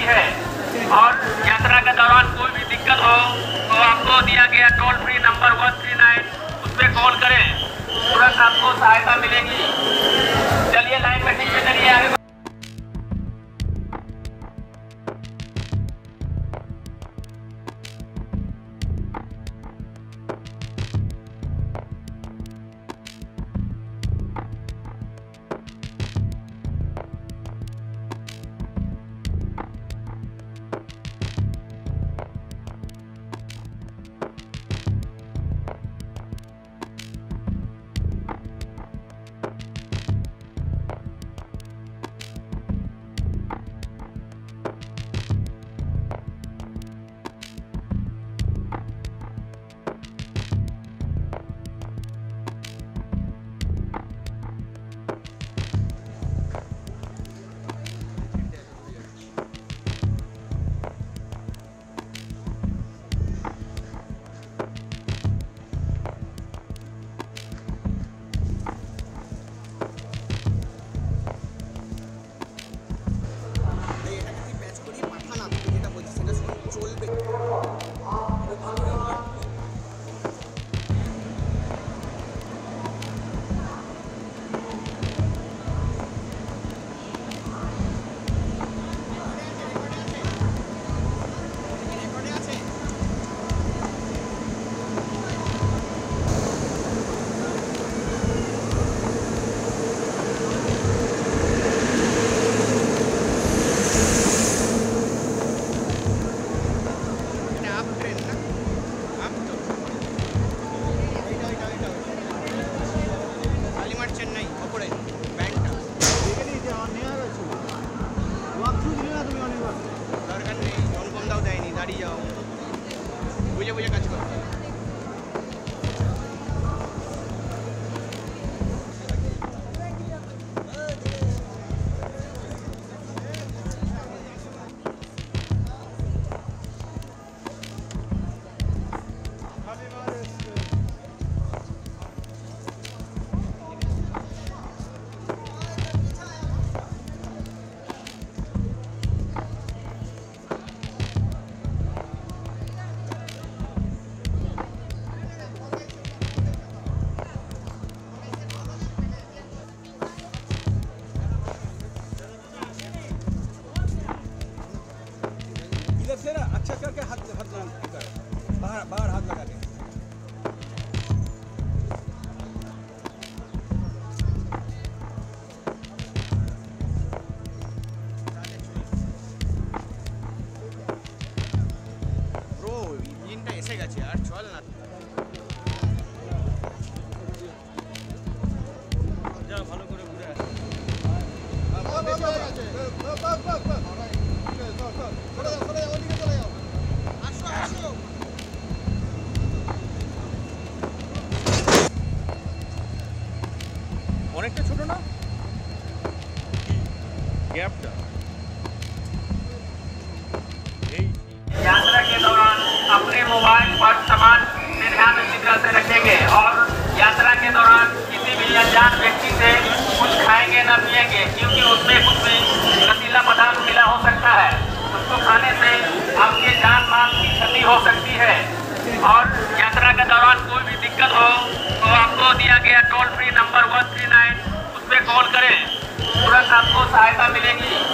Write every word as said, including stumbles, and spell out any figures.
सकती है। और यात्रा के दौरान कोई भी दिक्कत हो तो आपको दिया गया toll free number one three nine उस पर कॉल करें, तुरंत आपको सहायता मिलेगी। चलिए लाइन में ठीक से चलिए आगे। বুঝে বুঝে কাজ করতে হবে। से ना अच्छा करके हाथ हाथ कर बाहर बाहर हाथ लगा के ব্রো ইঞ্জিনটা এসে গেছে আর চল না যা ভালো করে ঘুরে আসো অনেকটা ছোট না গ্যাপটা यात्रा के दौरान अपने मोबाइल पर सामान में ध्यान अच्छी तरह से रखेंगे और यात्रा के दौरान किसी भी अनजान व्यक्ति से कुछ खाएंगे न पिएंगे, क्योंकि उसमें कुछ भी नशीला पदार्थ मिला हो सकता है। उसको खाने से आपके जान माल की क्षति हो सकती है। और यात्रा के दौरान कोई भी दिक्कत हो तो आपको दिया गया toll free number one three nine उस पर कॉल करें, तुरंत आपको सहायता मिलेगी।